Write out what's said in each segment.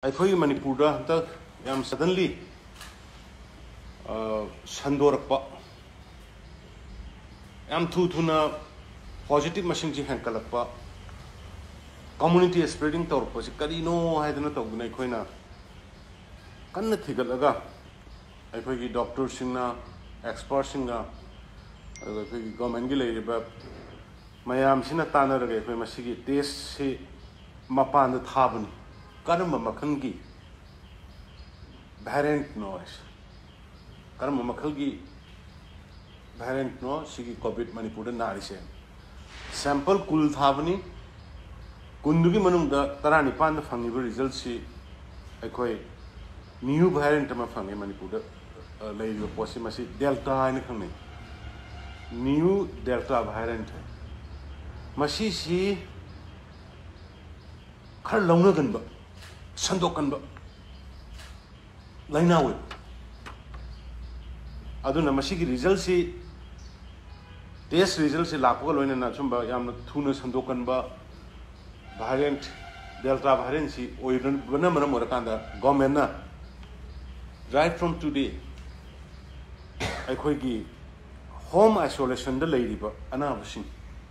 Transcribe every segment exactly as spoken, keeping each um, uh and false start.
ꯑꯩꯈꯣꯏꯒꯤ ꯃꯅꯤꯄꯨꯔꯗ ꯍꯟꯗꯛ ꯌꯥꯝ ꯁꯗꯟꯂꯤ ꯁꯟꯗꯣꯔꯛꯄ ꯌꯥꯝ ꯊꯨ ꯊꯨꯅ ꯄꯣꯖꯤꯇꯤቭ ꯃꯁꯤꯡꯁꯤ ꯍꯦꯟꯀꯠꯂꯛꯄ ꯀꯝꯃ꯭ꯌꯨꯅꯤꯇꯤ ꯁ꯭ꯄ꯭ꯔꯦꯗꯤꯡ ꯇꯧꯔꯛꯄꯁꯤ ꯀꯔꯤꯅꯣ ꯍꯥꯏꯗꯅ ꯇꯧꯗꯨꯅ ꯑꯩꯈꯣꯏꯅ ꯀꯟꯅ ꯊꯤꯒꯠꯂꯒ ꯑꯩꯈꯣꯏꯒꯤ ꯗꯣꯛꯇꯔꯁꯤꯡꯅ ꯑꯦꯛꯁꯄꯔꯠꯁꯤꯡꯒ ꯑꯗꯨꯒ ꯑꯩꯈꯣꯏꯒꯤ ꯒꯣꯔꯃꯦꯟꯒꯤ ꯂꯩꯔꯤꯕ ꯃꯌꯥꯝꯁꯤꯅ ꯇꯥꯟꯅꯔꯒ ꯑꯩꯈꯣꯏ ꯃꯁꯤꯒꯤ ꯇꯦꯁꯁꯤ ꯃꯄꯥꯟꯗ ꯊꯥꯕꯅꯤ karma makhangi variant no is karma makhalgi variant no sigi covid Manipurda nari se sample kul thabani kundugi manungda tarani pan da phangiba result si aikoi new variant ma phangi Manipurda leiba posi masi delta ni khangne new delta variant masi si khar launa ganba sandokpasing lalna we aduna masigi result si test result si lakpa loina na chumba yamna thuna sandokpasing variant delta variant si oiran bana mana morakanda government na right from today aikoi gi home isolation da leiriba anabasing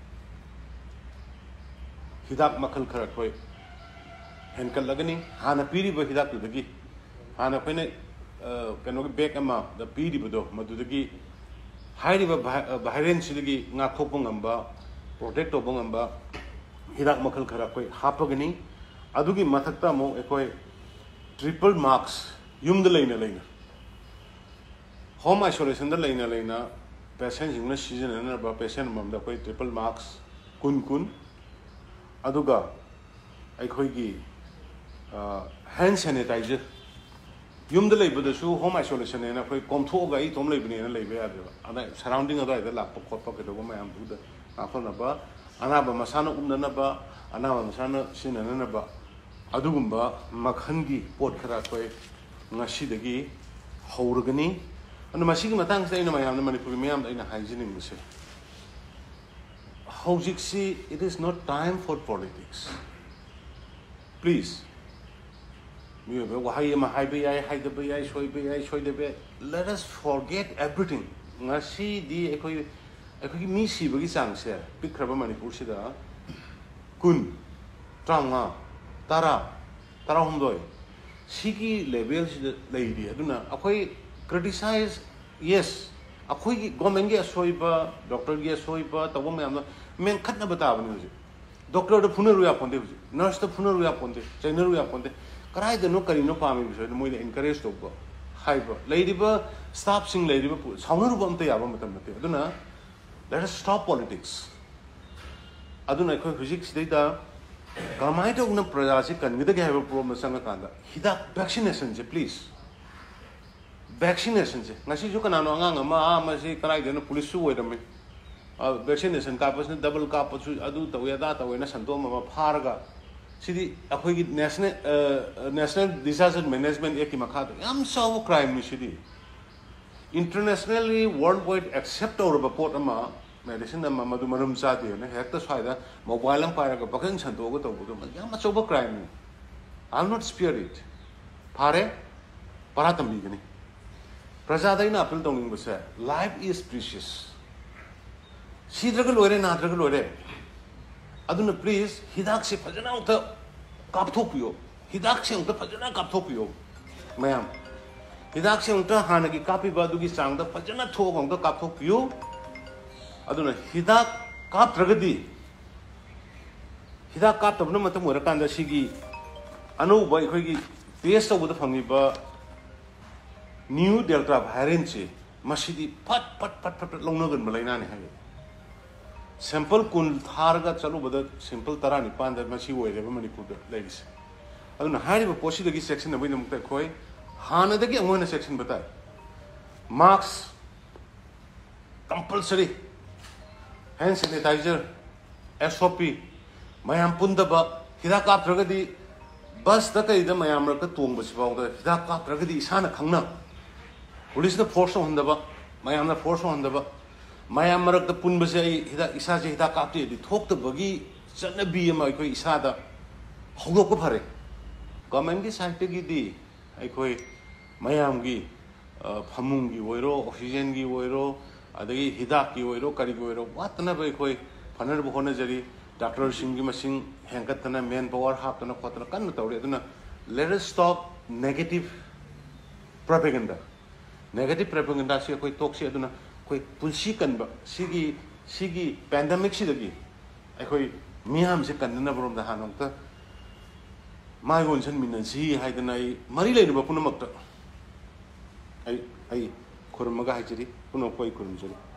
hidak makhal khara koi हेनकल लगनी हाना पीरी बा हिदाक दुदगी हाना कोइने कनो बैग अमा द पीरी बदो मदुदगी हाइरिबा भाइरेंस सिदगी ngakhokpo ngamba protect tobong ngamba hidak makhal khara koi hapagani adugi mathakta mo ekoi triple marks yumda leina leina home isolation da leina leina patient jingna season na ba patient mamda koi triple marks kun kun aduga aikoi gi hand sanitizer Yumda leiriba home isolation and a control guy, Tom Labin and Labia, and surrounding a right, the lap of pocket of my Ambuda, Afanaba, Anaba Masana Umdanaba, Anaba Masana Sinanaba, Adugumba, Makhangi, Port Karakwe, Nashidagi, Horgani, and the machine Matangda in my Manipurmiam in a hygiene in the city. Hwjik, it is not time for politics. Please. Let us forget everything. Ngasi di ekoi ekoi mi si bagi sangse pikraba Manipur sida kun tranga tara tara humdoi sigi level sida leidi aduna akoi criticize yes akoi gi government gi soiba doctor gi soiba tawo mayam men khatna bata bani hoji doctor da funaru ya ponde hoji nurse da funaru ya ponde trainer ya ponde Karai the no carino palm is more encouraged to go. Hyper. Leiriba, stop sing leiriba, Saunarubam te Aduna. Let us stop politics. Aduna Hwjik data. Kamaito una Prajasic and with the have a problem Sangakanda. Hida vaccination, please. Vaccination. Nashukananga, ma, Masi, Karai, then a police wait a minute. Vaccination capas, double capas, Adu, the Yadata, when a Santoma, Paraga. See, the national national disaster management eki makhat am so crime ni sidi internationally worldwide accept or report ama medicine ama madu marum sadi ne hekta swaida mobile am para ka pakan chanto go to budu am so crime I am not spare it pare paratam bigani prajada ina appeal tonging basa life is precious sidragal lore na dragal lore Aduna please, hidak se fajana uta kapthopio. Hidak se uta fajana kapthopio. Mayam. Hidak se uta hanagi kapi badugi sangda fajana thok uta kapthopio. Aduna hidak kap tragadi. Hidak kap tabna matam murakanda sigi anu ba ikhoi test of the phangiba new delta variant se masidi pat pat pat pat longnagan balaina ne hai. Simple kun tharga chalu bada simple tarani pan da machi wo reba Manipurda ladies aduna hari ba posi dagi section nabai namta khoi hana dagi amona section batai marks compulsory hand sanitizer S O P mayam punda ba hida kap tragadi bus da kai da mayam ra ka tong ba sibaw da hida kap tragadi isana khangna police da force honda ba mayam na force honda ba Mayam marak the punbase hida isaje hida kapti di thok the bagi chana bi ma koi isada hogok ko phare government की side की दी अखोई मयाम की फमुंग की ओइरो oxygen की ओइरो अदगी हिदाक की ओइरो करी की ओइरो वातना बे अखोई फनर बखोना जरी डॉक्टर सिंह की मसिंग हेंकतना मैन पावर हापतना खोतना कन्न तौरे अदुना let us stop negative propaganda negative propaganda से कोई टॉक से अदुना कोई पुंसी कन्बा सिगी सिगी पैंडेमिक सिदगी अखोई मियाम से कन्नना बरोम दा हानोंता माय गोनसन मिनसी हाइदना आई मरी लेनबा पुनमक्ता आई आई खुरमगा हाइजरी पुनो कोई खुरमजरी